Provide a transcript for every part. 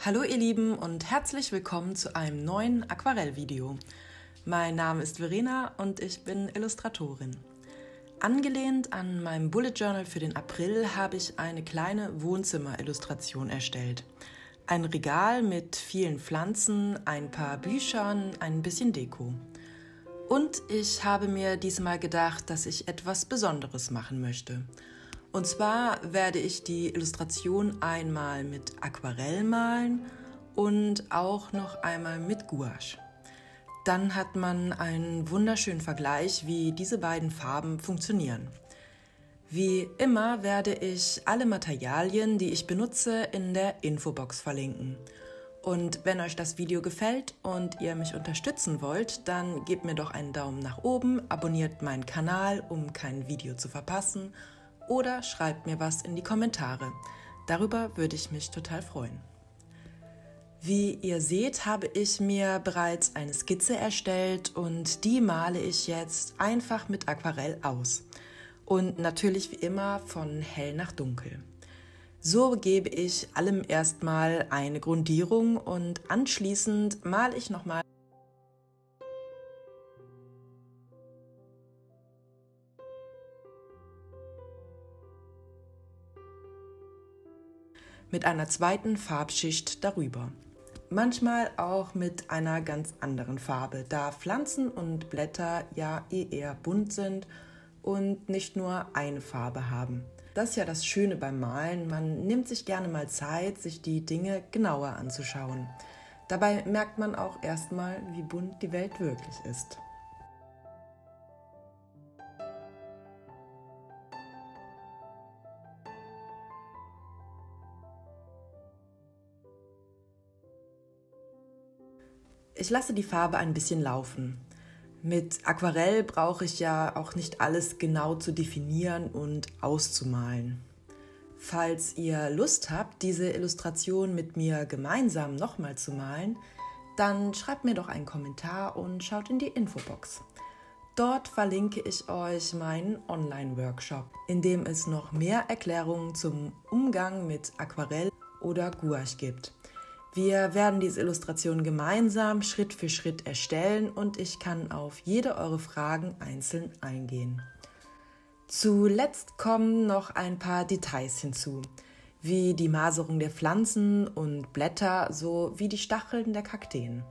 Hallo ihr Lieben und herzlich willkommen zu einem neuen Aquarellvideo. Mein Name ist Verena und ich bin Illustratorin. Angelehnt an meinem Bullet Journal für den April habe ich eine kleine Wohnzimmerillustration erstellt. Ein Regal mit vielen Pflanzen, ein paar Büchern, ein bisschen Deko. Und ich habe mir diesmal gedacht, dass ich etwas Besonderes machen möchte. Und zwar werde ich die Illustration einmal mit Aquarell malen und auch noch einmal mit Gouache. Dann hat man einen wunderschönen Vergleich, wie diese beiden Farben funktionieren. Wie immer werde ich alle Materialien, die ich benutze, in der Infobox verlinken. Und wenn euch das Video gefällt und ihr mich unterstützen wollt, dann gebt mir doch einen Daumen nach oben, abonniert meinen Kanal, um kein Video zu verpassen, oder schreibt mir was in die Kommentare. Darüber würde ich mich total freuen. Wie ihr seht, habe ich mir bereits eine Skizze erstellt und die male ich jetzt einfach mit Aquarell aus. Und natürlich wie immer von hell nach dunkel. So gebe ich allem erstmal eine Grundierung und anschließend male ich nochmal mit einer zweiten Farbschicht darüber. Manchmal auch mit einer ganz anderen Farbe, da Pflanzen und Blätter ja eher bunt sind und nicht nur eine Farbe haben. Das ist ja das Schöne beim Malen, man nimmt sich gerne mal Zeit, sich die Dinge genauer anzuschauen. Dabei merkt man auch erstmal, wie bunt die Welt wirklich ist. Ich lasse die Farbe ein bisschen laufen. Mit Aquarell brauche ich ja auch nicht alles genau zu definieren und auszumalen. Falls ihr Lust habt, diese Illustration mit mir gemeinsam nochmal zu malen, dann schreibt mir doch einen Kommentar und schaut in die Infobox. Dort verlinke ich euch meinen Online-Workshop, in dem es noch mehr Erklärungen zum Umgang mit Aquarell oder Gouache gibt. Wir werden diese Illustration gemeinsam Schritt für Schritt erstellen und ich kann auf jede eure Fragen einzeln eingehen. Zuletzt kommen noch ein paar Details hinzu, wie die Maserung der Pflanzen und Blätter sowie die Stacheln der Kakteen.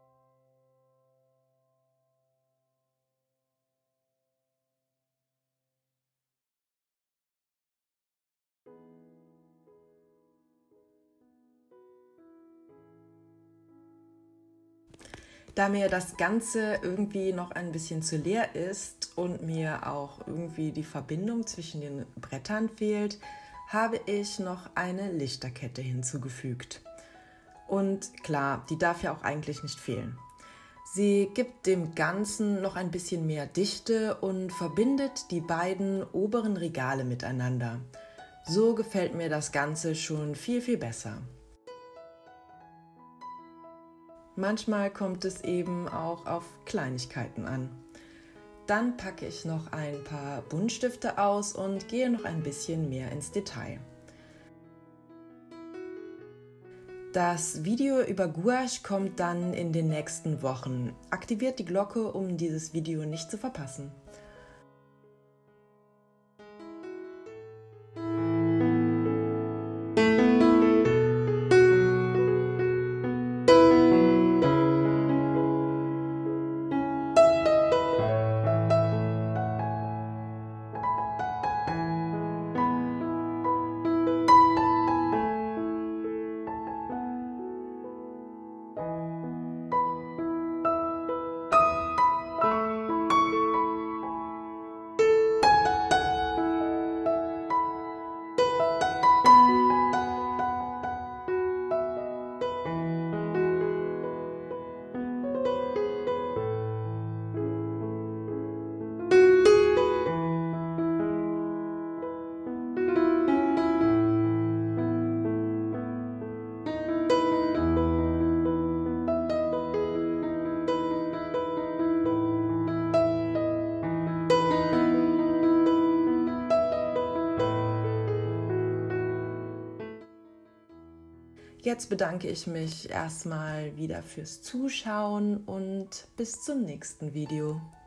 Da mir das Ganze irgendwie noch ein bisschen zu leer ist und mir auch irgendwie die Verbindung zwischen den Brettern fehlt, habe ich noch eine Lichterkette hinzugefügt. Und klar, die darf ja auch eigentlich nicht fehlen. Sie gibt dem Ganzen noch ein bisschen mehr Dichte und verbindet die beiden oberen Regale miteinander. So gefällt mir das Ganze schon viel, viel besser. Manchmal kommt es eben auch auf Kleinigkeiten an. Dann packe ich noch ein paar Buntstifte aus und gehe noch ein bisschen mehr ins Detail. Das Video über Gouache kommt dann in den nächsten Wochen. Aktiviert die Glocke, um dieses Video nicht zu verpassen. Jetzt bedanke ich mich erstmal wieder fürs Zuschauen und bis zum nächsten Video.